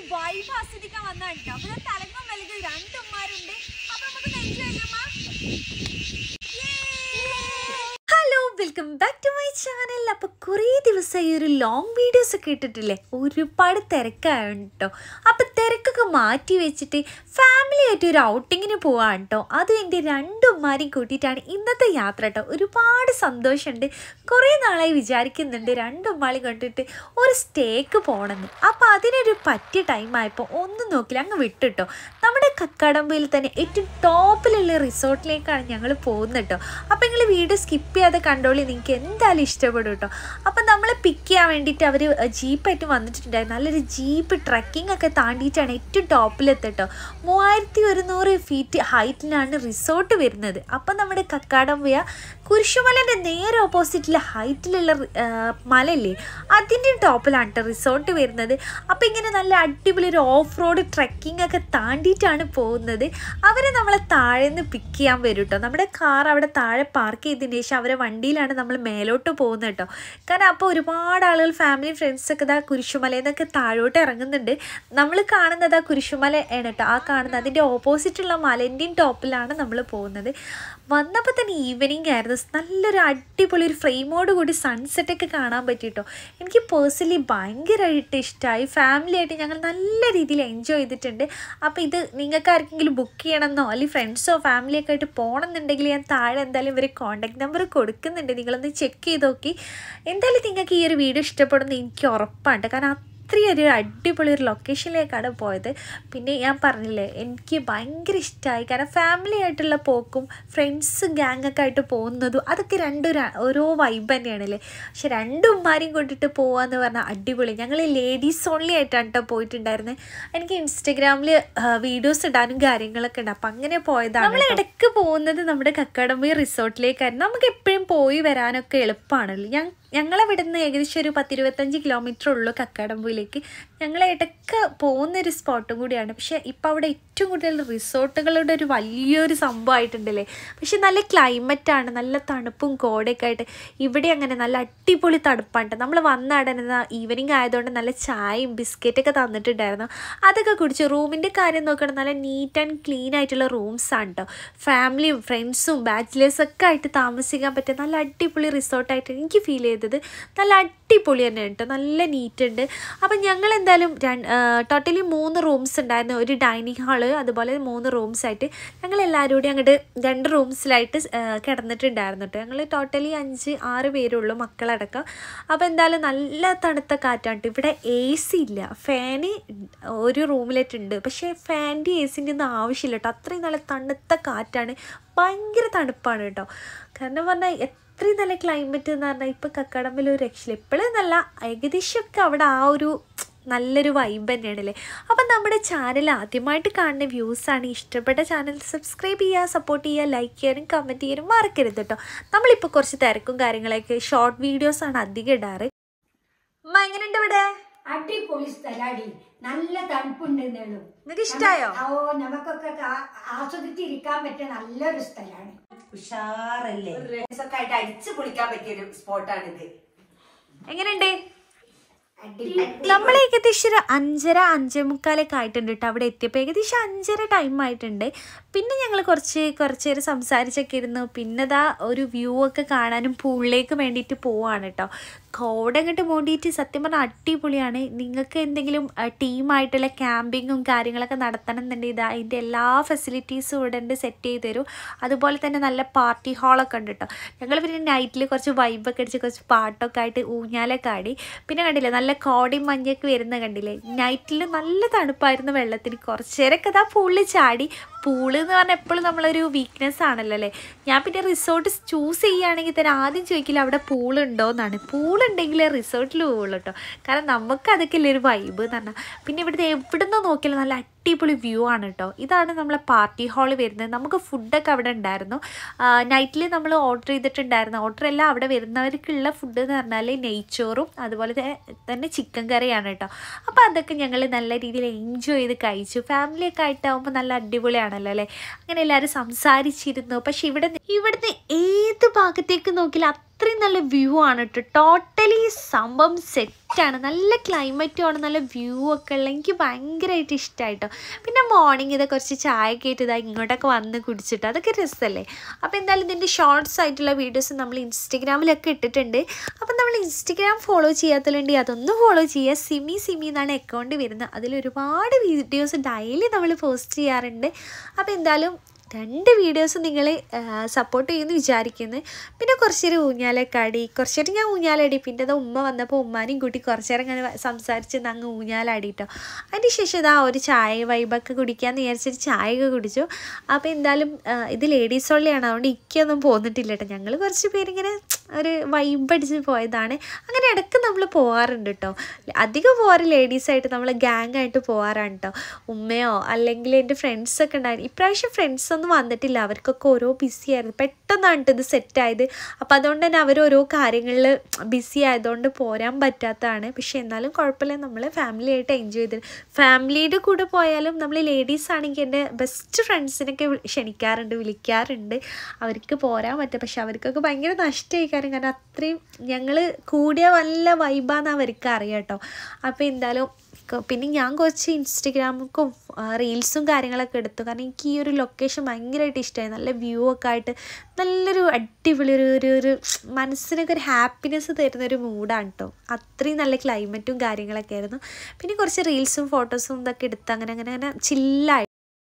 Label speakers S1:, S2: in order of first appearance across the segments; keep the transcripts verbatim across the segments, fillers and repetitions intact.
S1: Vibe ആസ്വദിക്കാൻ വന്നാണ്. അപ്പൊ തലങ്ങും വലുത് രണ്ടുമ്മാരുണ്ട്. അപ്പൊ നമുക്ക് കഴിച്ചു. Hello, welcome back to my channel. അപ്പോൾ കുറേ ദിവസമായി ഒരു ലോങ് വീഡിയോസ് ഒക്കെ ഇട്ടിട്ടില്ലേ, ഒരുപാട് തിരക്കാണ് കേട്ടോ. അപ്പോൾ തിരക്കൊക്കെ മാറ്റി വെച്ചിട്ട് ഫാമിലി ആയിട്ട് ഒരു ഔട്ടിങ്ങിന് പോവാണ് കേട്ടോ. അതും എൻ്റെ രണ്ടുമ്മാരെയും കൂട്ടിയിട്ടാണ് ഇന്നത്തെ യാത്ര കേട്ടോ. ഒരുപാട് സന്തോഷമുണ്ട്. കുറേ നാളായി വിചാരിക്കുന്നുണ്ട് രണ്ടുമ്മാളി കൊണ്ടിട്ട് ഒരു സ്റ്റേക്ക് പോകണമെന്ന്. അപ്പോൾ അതിനൊരു പറ്റിയ ടൈമായപ്പോൾ ഒന്നും നോക്കില്ല, അങ്ങ് വിട്ടിട്ടോ. നമ്മുടെ കക്കാടമ്പയിൽ തന്നെ ഏറ്റവും ടോപ്പിലുള്ള റിസോർട്ടിലേക്കാണ് ഞങ്ങൾ പോകുന്നത് കേട്ടോ. അപ്പോൾ നിങ്ങൾ വീഡിയോ സ്കിപ്പ് ചെയ്യാതെ കണ്ടോളി, നിങ്ങൾക്ക് എന്തായാലും ഇഷ്ടപ്പെടും കേട്ടോ. അപ്പം നമ്മളെ പിക്ക് ചെയ്യാൻ വേണ്ടിയിട്ട് അവർ ജീപ്പായിട്ട് വന്നിട്ടുണ്ടായിരുന്നു. നല്ലൊരു ജീപ്പ് ട്രക്കിംഗ് ഒക്കെ താണ്ടിയിട്ടാണ് ഏറ്റവും ടോപ്പിലെത്തട്ടോ. മൂവായിരത്തി ഒരുന്നൂറ് ഫീറ്റ് ഹൈറ്റിലാണ് റിസോർട്ട് വരുന്നത്. അപ്പം നമ്മുടെ കക്കാടംപുഴ കുരിശുമലൻ്റെ നേരെ ഓപ്പോസിറ്റിലെ ഹൈറ്റിലുള്ള മലയില്ലേ, അതിൻ്റെ ടോപ്പിലാണ് കേട്ടോ റിസോർട്ട് വരുന്നത്. അപ്പം ഇങ്ങനെ നല്ല അടിപൊളി ഒരു ഓഫ് റോഡ് ട്രക്കിംഗ് ഒക്കെ താണ്ടിയിട്ടാണ് പോകുന്നത്. അവരെ നമ്മളെ താഴെ നിന്ന് പിക്ക് ചെയ്യാൻ വരും കേട്ടോ. നമ്മുടെ കാർ അവിടെ താഴെ പാർക്ക് ചെയ്തതിന് ശേഷം അവരെ വണ്ടിയിലാണ് നമ്മൾ മേലോട്ട് പോകുന്നത് കേട്ടോ. കാരണം അപ്പോൾ ഒരുപാട് ആളുകൾ ഫാമിലി ഫ്രണ്ട്സൊക്കെ ഇതാ കുരിശുമലയിൽ നിന്നൊക്കെ താഴോട്ട് ഇറങ്ങുന്നുണ്ട്. നമ്മൾ കാണുന്നത് ആ കുരിശുമല ആണ് കേട്ടോ. ആ കാണുന്നത് അതിൻ്റെ ഓപ്പോസിറ്റുള്ള മലേൻ്റെയും ടോപ്പിലാണ് നമ്മൾ പോകുന്നത്. വന്നപ്പോൾ തന്നെ ഈവനിങ് ആയിരുന്നു. നല്ലൊരു അടിപൊളി ഒരു ഫ്രെയിമോട് കൂടി സൺസെറ്റൊക്കെ കാണാൻ പറ്റിയിട്ടോ. എനിക്ക് പേഴ്സണലി ഭയങ്കരമായിട്ട് ഇഷ്ടമായി. ഫാമിലി ആയിട്ട് ഞങ്ങൾ നല്ല രീതിയിൽ എൻജോയ് ചെയ്തിട്ടുണ്ട്. അപ്പോൾ ഇത് നിങ്ങൾക്ക് ആർക്കെങ്കിലും ബുക്ക് ചെയ്യണമെന്നോ അല്ലെങ്കിൽ ഫ്രണ്ട്സോ ഫാമിലിയൊക്കെ ആയിട്ട് പോകണമെന്നുണ്ടെങ്കിൽ ഞാൻ താഴെ എന്തായാലും ഇവർ കോൺടാക്ട് നമ്പർ കൊടുക്കുന്നുണ്ട്. നിങ്ങളൊന്ന് ചെക്ക് ചെയ്ത് നോക്കി. എന്തായാലും നിങ്ങൾക്ക് ഈ ഒരു വീഡിയോ ഇഷ്ടപ്പെടുമെന്ന് എനിക്ക് ഉറപ്പാണ്. കാരണം അത്രയും ഒരു അടിപൊളി ഒരു ലൊക്കേഷനിലേക്കാണ് പോയത്. പിന്നെ ഞാൻ പറഞ്ഞില്ലേ, എനിക്ക് ഭയങ്കര ഇഷ്ടമായി. കാരണം ഫാമിലി ആയിട്ടുള്ള പോക്കും ഫ്രണ്ട്സ് ഗ്യാങ്ങൊക്കെ ആയിട്ട് പോകുന്നതും അതൊക്കെ രണ്ടും ഓരോ വൈബ് തന്നെയാണല്ലേ. പക്ഷെ രണ്ടുമ്മാരെയും കൊണ്ടിട്ട് പോകാമെന്ന് പറഞ്ഞാൽ അടിപൊളി. ഞങ്ങൾ ലേഡീസ് ഓൺലി ആയിട്ടാണ് കേട്ടോ പോയിട്ടുണ്ടായിരുന്നത്. എനിക്ക് ഇൻസ്റ്റഗ്രാമിൽ വീഡിയോസ് ഇടാനും കാര്യങ്ങളൊക്കെ ഉണ്ട്. അപ്പം അങ്ങനെ പോയതാണ്. നമ്മൾ ഇടയ്ക്ക് പോകുന്നത് നമ്മുടെ കക്കാടംപുഴ റിസോർട്ടിലേക്കായിരുന്നു. നമുക്ക് എപ്പോഴും പോയി വരാനൊക്കെ എളുപ്പമാണല്ലോ. ഞാൻ ഞങ്ങളവിടെ നിന്ന് ഏകദേശം ഒരു പത്തിരുപത്തഞ്ച് കിലോമീറ്റർ ഉള്ളൂ കക്കാടംപുഴയിലേക്ക്. ഞങ്ങൾ ഇടയ്ക്ക് പോകുന്നൊരു സ്പോട്ടും കൂടിയാണ്. പക്ഷേ ഇപ്പോൾ അവിടെ ഏറ്റവും കൂടുതൽ റിസോർട്ടുകളുടെ ഒരു വലിയൊരു സംഭവമായിട്ടുണ്ടല്ലേ. പക്ഷെ നല്ല ക്ലൈമറ്റാണ്, നല്ല തണുപ്പും കോടയൊക്കെ ആയിട്ട്. ഇവിടെ അങ്ങനെ നല്ല അടിപൊളി തണുപ്പാണ്. നമ്മൾ വന്ന അടന ഈവനിങ് ആയതുകൊണ്ട് നല്ല ചായയും ബിസ്ക്കറ്റൊക്കെ തന്നിട്ടുണ്ടായിരുന്നു. അതൊക്കെ കുടിച്ചു. റൂമിൻ്റെ കാര്യം നോക്കണം, നല്ല നീറ്റ് ആൻഡ് ക്ലീൻ ആയിട്ടുള്ള റൂംസാണ് കേട്ടോ. ഫാമിലിയും ഫ്രണ്ട്സും ബാച്ചിലേഴ്സൊക്കെ ആയിട്ട് താമസിക്കാൻ പറ്റിയ നല്ല അടിപൊളി റിസോർട്ടായിട്ട് എനിക്ക് ഫീൽ ചെയ്തു. നല്ല അടിപൊളി തന്നെ കേട്ടോ, നല്ല നീറ്റ് ഉണ്ട്. അപ്പം ഞങ്ങൾ എന്തായാലും ടോട്ടലി മൂന്ന് റൂംസ് ഉണ്ടായിരുന്നു. ഒരു ഡൈനിങ് ഹാള്, അതുപോലെ മൂന്ന് റൂംസായിട്ട് ഞങ്ങൾ എല്ലാവരും കൂടി അങ്ങോട്ട് രണ്ട് റൂംസിലായിട്ട് കിടന്നിട്ടുണ്ടായിരുന്നു കേട്ടോ. ഞങ്ങൾ ടോട്ടലി അഞ്ച് ആറ് പേരുള്ളൂ മക്കളടക്കം. അപ്പോൾ എന്തായാലും നല്ല തണുത്ത കാറ്റാണ്. ഇവിടെ എ സി ഇല്ല, ഫാന് ഒരു റൂമിലായിട്ടുണ്ട്. പക്ഷേ ഫാനിൻ്റെ എ സിൻ്റെ ഒന്നും ആവശ്യമില്ല കേട്ടോ. അത്രയും നല്ല തണുത്ത കാറ്റാണ്, ഭയങ്കര തണുപ്പാണ് കേട്ടോ. കാരണം പറഞ്ഞാൽ അത്രയും നല്ല ക്ലൈമറ്റ് എന്ന് പറഞ്ഞാൽ ഇപ്പോൾ കക്കാടംപുഴയിൽ ഒരു രക്ഷയില്ല. എപ്പോഴും നല്ല ഏകദേശമൊക്കെ അവിടെ ആ ഒരു നല്ലൊരു വൈബ് തന്നെയാണല്ലേ. അപ്പം നമ്മുടെ ചാനൽ ആദ്യമായിട്ട് കാണുന്ന വ്യൂസാണ്, ഇഷ്ടപ്പെട്ട ചാനൽ സബ്സ്ക്രൈബ് ചെയ്യുക, സപ്പോർട്ട് ചെയ്യുക, ലൈക്ക് ചെയ്യാനും കമൻറ്റ് ചെയ്യാനും മറക്കരുത് കേട്ടോ. നമ്മളിപ്പോൾ കുറച്ച് തിരക്കും കാര്യങ്ങളൊക്കെ ഷോർട്ട് വീഡിയോസാണ് അധികം ഇടാറ്. അമ്മ എങ്ങനെയുണ്ട് ഇവിടെ?
S2: അടിപൊളി സ്ഥലാടി, നല്ല തണുപ്പുണ്ടെന്നുള്ളൂ.
S1: നിങ്ങൾക്ക് ഇഷ്ടമായോ?
S2: ഓ, നമുക്കൊക്കെ ആസ്വദിച്ചിരിക്കാൻ പറ്റിയ നല്ലൊരു സ്ഥലമാണ്.
S3: ഉഷാറല്ലേ, ആയിട്ട് അടിച്ചു പൊളിക്കാൻ പറ്റിയൊരു സ്പോട്ടാണിത്.
S1: എങ്ങനെയുണ്ട്? നമ്മൾ ഏകദേശം ഒരു അഞ്ചര അഞ്ചേ മുക്കാലൊക്കെ ആയിട്ടുണ്ട് കേട്ടോ അവിടെ എത്തിയപ്പോൾ. ഏകദേശം അഞ്ചര ടൈം ആയിട്ടുണ്ട്. പിന്നെ ഞങ്ങൾ കുറച്ച് കുറച്ച് നേരം സംസാരിച്ചൊക്കെ ഇരുന്നു. പിന്നെ ഇതാ ഒരു വ്യൂ ഒക്കെ കാണാനും പൂളിലേക്ക് വേണ്ടിയിട്ട് പോവാണ് കേട്ടോ. കോട അങ്ങോട്ട് മൂടിയിട്ട് സത്യം പറഞ്ഞാൽ അടിപൊളിയാണ്. നിങ്ങൾക്ക് എന്തെങ്കിലും ടീമായിട്ടുള്ള ക്യാമ്പിങ്ങും കാര്യങ്ങളൊക്കെ നടത്തണം എന്നുണ്ടെങ്കിൽ ഇതാ അതിൻ്റെ എല്ലാ ഫെസിലിറ്റീസും ഇവിടെ ഉണ്ട്, സെറ്റ് ചെയ്ത് തരും. അതുപോലെ തന്നെ നല്ല പാർട്ടി ഹാളൊക്കെ ഉണ്ട് കേട്ടോ. ഞങ്ങൾ പിന്നെ നൈറ്റിൽ കുറച്ച് വൈബൊക്കെ അടിച്ച് കുറച്ച് പാട്ടൊക്കെ ആയിട്ട് ഊഞ്ഞാലൊക്കെ ആടി. പിന്നെ കണ്ടില്ലേ നല്ല കോടയും മഞ്ഞൊക്കെ വരുന്ന കണ്ടില്ലേ. നൈറ്റിൽ നല്ല തണുപ്പായിരുന്നു വെള്ളത്തിന്. കുറച്ച് നേരമൊക്കെ ഇതാ പൂളിൽ ചാടി. പൂള് എന്ന് പറഞ്ഞാൽ എപ്പോഴും നമ്മളൊരു വീക്ക്നെസ് ആണല്ലോ അല്ലേ. ഞാൻ പിന്നെ റിസോർട്ട് ചൂസ് ചെയ്യുകയാണെങ്കിൽ തന്നെ ആദ്യം ചോദിക്കില്ല അവിടെ പൂളുണ്ടോ എന്നാണ്. പൂളുണ്ടെങ്കിൽ റിസോർട്ടിൽ പോകുള്ളൂ കേട്ടോ. കാരണം നമുക്ക് അതൊക്കെ അല്ലേ ഒരു വൈബ് എന്ന് പറഞ്ഞാൽ. പിന്നെ ഇവിടുത്തെ എവിടെ നിന്ന് നോക്കിയാലും നല്ല അടിപൊളി വ്യൂ ആണ് കേട്ടോ. ഇതാണ് നമ്മളെ പാർട്ടി ഹാൾ വരുന്നത്. നമുക്ക് ഫുഡൊക്കെ അവിടെ ഉണ്ടായിരുന്നു. നൈറ്റിൽ നമ്മൾ ഓർഡർ ചെയ്തിട്ടുണ്ടായിരുന്നു. ഓർഡർ എല്ലാം അവിടെ വരുന്നവർക്കുള്ള ഫുഡ് എന്ന് പറഞ്ഞാൽ നെയ്ച്ചോറും അതുപോലെ തന്നെ ചിക്കൻ കറിയാണ് കേട്ടോ. അപ്പോൾ അതൊക്കെ ഞങ്ങൾ നല്ല രീതിയിൽ എൻജോയ് ചെയ്ത് കഴിച്ചു. ഫാമിലിയൊക്കെ ആയിട്ടാകുമ്പോൾ നല്ല അടിപൊളിയാണല്ലോ അല്ലേ. അങ്ങനെ എല്ലാവരും സംസാരിച്ചിരുന്നു. പക്ഷെ ഇവിടെ ഇവിടുന്ന് ഏത് ഭാഗത്തേക്ക് നോക്കിയാൽ അത്രയും നല്ല വ്യൂ ആണ് കേട്ടോ. ടോട്ടലി സംഭവം സെറ്റാണ്. നല്ല ക്ലൈമറ്റുമാണ്, നല്ല വ്യൂ ഒക്കെ ഉള്ള. എനിക്ക് ഭയങ്കരമായിട്ട് ഇഷ്ടമായിട്ടോ. പിന്നെ മോർണിംഗ് ഇത് കുറച്ച് ചായ കേട്ട് ഇതാ ഇങ്ങോട്ടൊക്കെ വന്ന് കുടിച്ചിട്ട് അതൊക്കെ രസമല്ലേ. അപ്പോൾ എന്തായാലും ഇതിൻ്റെ ഷോർട്സ് ആയിട്ടുള്ള വീഡിയോസ് നമ്മൾ ഇൻസ്റ്റഗ്രാമിലൊക്കെ ഇട്ടിട്ടുണ്ട്. അപ്പം നമ്മൾ ഇൻസ്റ്റഗ്രാം ഫോളോ ചെയ്യാത്തതുണ്ടെങ്കിൽ അതൊന്ന് ഫോളോ ചെയ്യുക. സിമി സിമി എന്നാണ് അക്കൗണ്ട് വരുന്നത്. അതിൽ ഒരുപാട് വീഡിയോസ് ഡെയിലി നമ്മൾ പോസ്റ്റ് ചെയ്യാറുണ്ട്. അപ്പോൾ എന്തായാലും രണ്ട് വീഡിയോസ് നിങ്ങൾ സപ്പോർട്ട് ചെയ്യുമെന്ന് വിചാരിക്കുന്നു. പിന്നെ കുറച്ചേരം ഊഞ്ഞാലക്കാടി, കുറച്ചേരം ഞാൻ ഊഞ്ഞാലാടി. പിന്നെ അത് ഉമ്മ വന്നപ്പോൾ ഉമ്മാനെയും കൂട്ടി കുറച്ചേരം അങ്ങനെ സംസാരിച്ച് അങ്ങ് ഊഞ്ഞാലാടിട്ടോ. അതിന് ശേഷം ഇതാ ഒരു ചായ വൈബൊക്കെ കുടിക്കാമെന്ന് വിചാരിച്ചിട്ട് ചായയൊക്കെ കുടിച്ചു. അപ്പോൾ എന്തായാലും ഇത് ലേഡീസ് ഓൺലിയാണ്, അതുകൊണ്ട് ഇക്കൊന്നും പോന്നിട്ടില്ല കേട്ടോ. ഞങ്ങൾ കുറച്ച് പേരിങ്ങനെ ഒരു വൈബ് അടിച്ച് പോയതാണ്. അങ്ങനെ ഇടയ്ക്ക് നമ്മൾ പോകാറുണ്ട് കേട്ടോ. അധികം പോകാറ് ലേഡീസായിട്ട് നമ്മൾ ഗ്യാങ് ആയിട്ട് പോകാറാണ് കേട്ടോ. ഉമ്മയോ അല്ലെങ്കിൽ എൻ്റെ ഫ്രണ്ട്സൊക്കെ ഉണ്ടായിരുന്നു. ഇപ്രാവശ്യം ഫ്രണ്ട്സ് ഒന്നും വന്നിട്ടില്ല, അവർക്കൊക്കെ ഓരോ ബിസി ആയിരുന്നു. പെട്ടെന്നാണ് ഇത് സെറ്റായത്. അപ്പോൾ അതുകൊണ്ട് തന്നെ അവർ ഓരോ കാര്യങ്ങളിൽ ബിസി ആയതുകൊണ്ട് പോരാൻ പറ്റാത്തതാണ്. പക്ഷേ എന്നാലും കുഴപ്പമില്ല, നമ്മൾ ഫാമിലി ആയിട്ട് എൻജോയ് ചെയ്ത്. ഫാമിലിയുടെ കൂടെ പോയാലും നമ്മൾ ലേഡീസ് ആണെങ്കിൽ എൻ്റെ ബെസ്റ്റ് ഫ്രണ്ട്സിനൊക്കെ ക്ഷണിക്കാറുണ്ട്, വിളിക്കാറുണ്ട്. അവർക്ക് പോരാൻ പറ്റും. പക്ഷെ അവർക്കൊക്കെ ഭയങ്കര നഷ്ടമായി. കാരണം അത്രയും ഞങ്ങൾ കൂടിയ നല്ല വൈബാന്ന് അവർക്ക് അറിയാം കേട്ടോ. അപ്പോൾ എന്തായാലും പിന്നെ ഞാൻ കുറച്ച് ഇൻസ്റ്റഗ്രാമുക്കും റീൽസും കാര്യങ്ങളൊക്കെ എടുത്തു. കാരണം എനിക്ക് ഈ ഒരു ലൊക്കേഷൻ ഭയങ്കരമായിട്ട് ഇഷ്ടമായി. നല്ല വ്യൂ ഒക്കെ ആയിട്ട് നല്ലൊരു അടിപൊളി ഒരു ഒരു ഒരു മനസ്സിനൊക്കെ ഒരു ഹാപ്പിനെസ് തരുന്നൊരു മൂഡാണ് കേട്ടോ. അത്രയും നല്ല ക്ലൈമറ്റും കാര്യങ്ങളൊക്കെ ആയിരുന്നു. പിന്നെ കുറച്ച് റീൽസും ഫോട്ടോസും ഇതൊക്കെ എടുത്ത് അങ്ങനെ അങ്ങനെ അങ്ങനെ ചില്ലായി.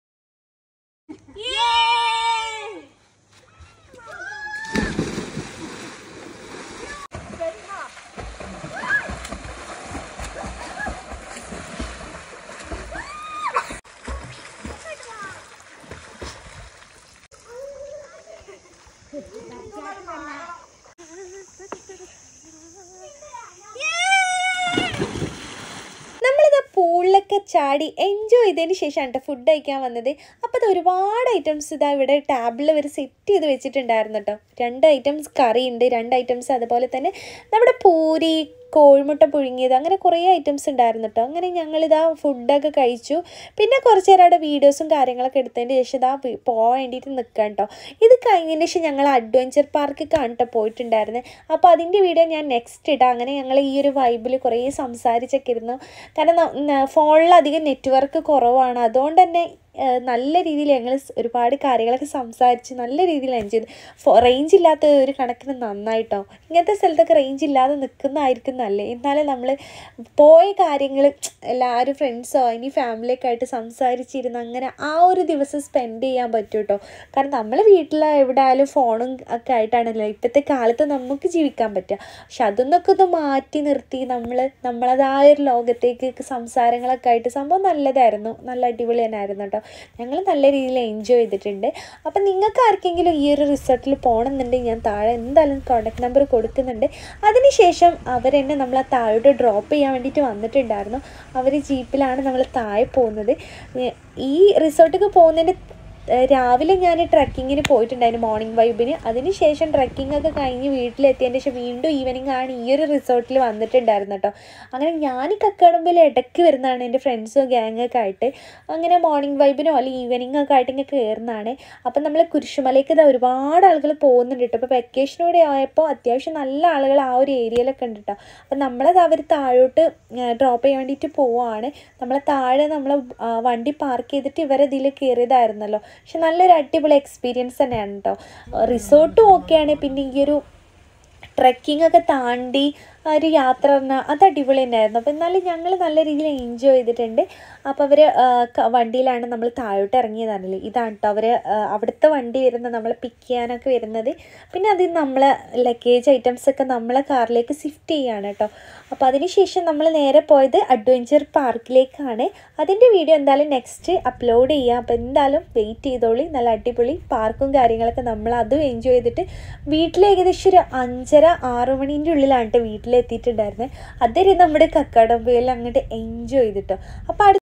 S1: നമ്മളിത് പൂളിലൊക്കെ ചാടി എൻജോയ് ചെയ്തതിന് ശേഷമാണ് കേട്ടോ ഫുഡ് കഴിക്കാൻ വന്നത്. അപ്പോൾ അത് ഒരുപാട് ഐറ്റംസ് ഇതാ ഇവിടെ ടാബിളിൽ ഇവർ സെറ്റ് ചെയ്ത് വെച്ചിട്ടുണ്ടായിരുന്നു കേട്ടോ. രണ്ട് ഐറ്റംസ് കറി ഉണ്ട്, രണ്ട് ഐറ്റംസ് അതുപോലെ തന്നെ നമ്മുടെ പൂരി, കോഴിമുട്ട പുഴുങ്ങിയത്, അങ്ങനെ കുറേ ഐറ്റംസ് ഉണ്ടായിരുന്നു കേട്ടോ. അങ്ങനെ ഞങ്ങളിതാ ഫുഡൊക്കെ കഴിച്ചു. പിന്നെ കുറച്ച് നേരം അവിടെ വീഡിയോസും കാര്യങ്ങളൊക്കെ എടുത്തതിന് ശേഷം ഇതാ പോകാൻ വേണ്ടിയിട്ട് നിൽക്കാം കേട്ടോ. ഇത് കഴിഞ്ഞതിന് ശേഷം ഞങ്ങൾ അഡ്വഞ്ചർ പാർക്കൊക്കെയാണ് കേട്ടോ പോയിട്ടുണ്ടായിരുന്നത്. അപ്പോൾ അതിൻ്റെ വീഡിയോ ഞാൻ നെക്സ്റ്റ് ഇടാം. അങ്ങനെ ഞങ്ങൾ ഈ ഒരു വൈബിൽ കുറേ സംസാരിച്ചൊക്കെ ഇരുന്നു. കാരണം ഫോണിലധികം നെറ്റ്വർക്ക് കുറവാണ്, അതുകൊണ്ട് തന്നെ നല്ല രീതിയിൽ ഞങ്ങൾ ഒരുപാട് കാര്യങ്ങളൊക്കെ സംസാരിച്ച് നല്ല രീതിയിൽ എൻജോയ് ചെയ്തു. ഫോ റേഞ്ച് ഇല്ലാത്ത ഒരു കണക്കിന് നന്നായിട്ടോ. ഇങ്ങനത്തെ സ്ഥലത്തൊക്കെ റേഞ്ച് ഇല്ലാതെ നിൽക്കുന്നതായിരിക്കും നല്ലത്. എന്നാലും നമ്മൾ പോയ കാര്യങ്ങൾ എല്ലാവരും ഫ്രണ്ട്സോ ഇനി ഫാമിലിയൊക്കെ ആയിട്ട് സംസാരിച്ചിരുന്ന് അങ്ങനെ ആ ഒരു ദിവസം സ്പെൻഡ് ചെയ്യാൻ പറ്റും കേട്ടോ. കാരണം നമ്മൾ വീട്ടിൽ എവിടെ ആയാലും ഫോണും ഒക്കെ ആയിട്ടാണല്ലോ ഇപ്പോഴത്തെ കാലത്ത് നമുക്ക് ജീവിക്കാൻ പറ്റുക. പക്ഷെ അതൊന്നൊക്കെ ഒന്ന് മാറ്റി നിർത്തി നമ്മൾ നമ്മളതായ ഒരു ലോകത്തേക്ക് സംസാരങ്ങളൊക്കെ ആയിട്ട് സംഭവം നല്ലതായിരുന്നു. നല്ല അടിപൊളി തന്നെയായിരുന്നു കേട്ടോ. ഞങ്ങൾ നല്ല രീതിയിൽ എൻജോയ് ചെയ്തിട്ടുണ്ട്. അപ്പം നിങ്ങൾക്ക് ആർക്കെങ്കിലും ഈ ഒരു റിസോർട്ടിൽ പോകണമെന്നുണ്ടെങ്കിൽ ഞാൻ താഴെ എന്തായാലും കോൺടാക്ട് നമ്പർ കൊടുക്കുന്നുണ്ട്. അതിനുശേഷം അവരെന്നെ നമ്മൾ ആ താഴോട്ട് ഡ്രോപ്പ് ചെയ്യാൻ വേണ്ടിയിട്ട് വന്നിട്ടുണ്ടായിരുന്നു. അവർ ജീപ്പിലാണ് നമ്മൾ താഴെ പോകുന്നത്. ഈ റിസോർട്ടിലേക്ക് പോകുന്നതിൻ്റെ രാവിലെ ഞാൻ ട്രക്കിങ്ങിന് പോയിട്ടുണ്ടായിരുന്നു, മോർണിംഗ് വൈബിന്. അതിന് ശേഷം ട്രക്കിംഗ് ഒക്കെ കഴിഞ്ഞ് വീട്ടിലെത്തിയതിന് ശേഷം വീണ്ടും ഈവനിങ് ആണ് ഈ ഒരു റിസോർട്ടിൽ വന്നിട്ടുണ്ടായിരുന്നു കേട്ടോ. അങ്ങനെ ഞാൻ കക്കാടുമ്പോൾ ഇടയ്ക്ക് വരുന്നതാണ് എൻ്റെ ഫ്രണ്ട്സും ഗ്യാങ്ങൊക്കെ ആയിട്ട്. അങ്ങനെ മോർണിംഗ് വൈബിനോ അല്ലെങ്കിൽ ഈവനിങ് ഒക്കെ ആയിട്ട് ഇങ്ങനെ കയറുന്നതാണ്. അപ്പം നമ്മൾ കുരിശുമലയ്ക്ക് ഇതാ ഒരുപാട് ആളുകൾ പോകുന്നുണ്ട് കേട്ടോ. അപ്പോൾ വെക്കേഷനോടെ ആയപ്പോൾ അത്യാവശ്യം നല്ല ആളുകൾ ആ ഒരു ഏരിയയിലൊക്കെ ഉണ്ട് കേട്ടോ. അപ്പം നമ്മളത് അവർ താഴോട്ട് ഡ്രോപ്പ് ചെയ്യാൻ വേണ്ടിയിട്ട് പോവുകയാണ്. നമ്മളെ താഴെ നമ്മൾ വണ്ടി പാർക്ക് ചെയ്തിട്ട് ഇവരതിൽ കയറിയതായിരുന്നല്ലോ. പക്ഷെ നല്ലൊരു അടിപൊളി എക്സ്പീരിയൻസ് തന്നെയാണ് കേട്ടോ. റിസോർട്ടും ഓക്കെയാണ്. പിന്നെ ഈ ഒരു ട്രക്കിംഗ് ഒക്കെ താണ്ടി ഒരു യാത്ര പറഞ്ഞാൽ അത് അടിപൊളി തന്നെയായിരുന്നു. അപ്പോൾ എന്നാലും ഞങ്ങൾ നല്ല രീതിയിൽ എൻജോയ് ചെയ്തിട്ടുണ്ട്. അപ്പോൾ അവർ വണ്ടിയിലാണ് നമ്മൾ താഴോട്ട് ഇറങ്ങിയതാണല്ലോ. ഇതാണ് കേട്ടോ അവർ അവിടുത്തെ വണ്ടി വരുന്നത്, നമ്മളെ പിക്ക് ചെയ്യാനൊക്കെ വരുന്നത്. പിന്നെ അതിൽ നമ്മളെ ലഗേജ് ഐറ്റംസൊക്കെ നമ്മളെ കാറിലേക്ക് സ്വിഫ്റ്റ് ചെയ്യുകയാണ് കേട്ടോ. അപ്പോൾ അതിന് ശേഷം നമ്മൾ നേരെ പോയത് അഡ്വഞ്ചർ പാർക്കിലേക്കാണ്. അതിൻ്റെ വീഡിയോ എന്തായാലും നെക്സ്റ്റ് അപ്ലോഡ് ചെയ്യാം. അപ്പോൾ എന്തായാലും വെയിറ്റ് ചെയ്തോളി. നല്ല അടിപൊളി പാർക്കും കാര്യങ്ങളൊക്കെ നമ്മൾ അതും എൻജോയ് ചെയ്തിട്ട് വീട്ടിൽ ഏകദേശം ഒരു അഞ്ചര ആറു മണീൻ്റെ ഉള്ളിലാണ് കേട്ടോ വീട്ടിലെത്തിയിട്ടുണ്ടായിരുന്നത്. അതുവരെ നമ്മുടെ കക്കാടംപുഴയിൽ അങ്ങോട്ട് എൻജോയ് ചെയ്തിട്ടോ. അപ്പോൾ